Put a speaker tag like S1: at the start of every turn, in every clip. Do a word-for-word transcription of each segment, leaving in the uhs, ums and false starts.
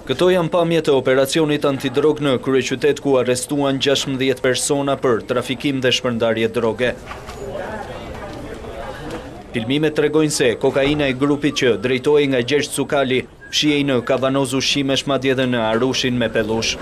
S1: Këto janë pamjet e operacionit antidrog në kryeqytet ku arrestuan gjashtëdhjetë persona për trafikim dhe shpërndarje droge. Filmimet tregojnë se kokaina e grupit që drejtohej nga Gjergj Cukali fshihej në kavanoz ushqimesh madje edhe në Arushin me pellush.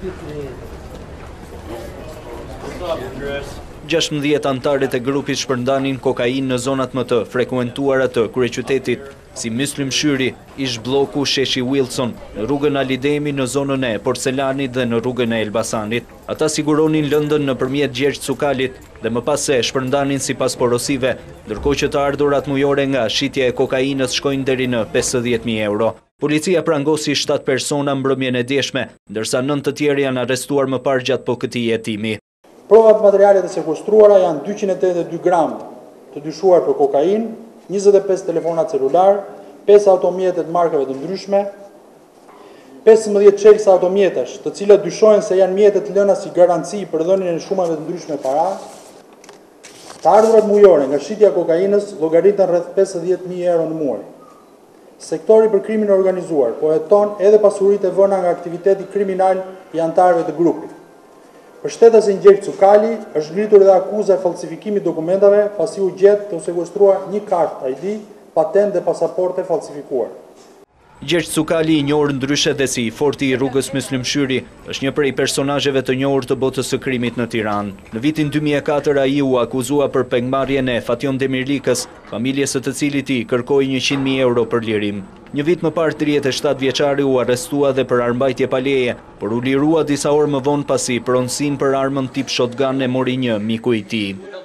S1: gjashtëdhjetë antarët e grupit shpërndanin kokainë në zonat më të frekuentuara të kryeqytetit, si Myslim Shyri, Ish Bloku, Sheshi Wilson, në rrugën Alidemi në zonën e Porcelanit dhe në rrugën e Elbasanit. Ata siguronin lëndën nëpërmjet Gjergj Cukalit dhe më pas se shpërndanin sipas porosive, ndërkohë që të ardhurat mujore nga shitja e kokainës shkojnë deri në pesëdhjetë mijë euro. Policia prangosi shtatë persona mbrëmjen e djeshme, ndërsa nëntë të tjerë janë arrestuar më parë gjatë po këtij jetimi.
S2: Provat materialet e sekustruara janë dyqind e tetëdhjetë e dy gram të dyshuar për kokainë, njëzet e pesë telefona celular, pesë automjete të markave të ndryshme, pesëmbëdhjetë çelësa automjetesh, të cilat dyshohen se janë mjete të lëna si garanci për dhënien e shumave të ndryshme para. Të ardhurat mujore nga shitja e kokainës llogariten rreth pesëdhjetë mijë euro në muaj. Sektori për krimin e organizuar po heton edhe pasuritë e vëna nga aktiviteti kriminal i antarëve të grupit. Për shtetasin Gjergj Cukali është ngritur edhe akuza e falsifikimit dokumentave pasi u gjet të sekustruar një kartë I D, patent dhe pasaporte falsifikuar.
S1: Gjergj Cukali, i njohur ndryshe dhe si forti i rrugës Myslim Shyri, është një prej personazheve të njohur të botës së krimit në Tiranë. Në vitin dy mijë e katër ai u akuzua për pengmarrjen e Fatjon Demirlikës, familjes së të cilit i kërkoi njëqind mijë euro për lirim. Një vit më parë tridhjetë e shtatë vjeçari u arrestua dhe për armbajtje pa leje, por u lirua disa orë më vonë pasi pronësinë për armën tip shotgun e mori një miku i tij.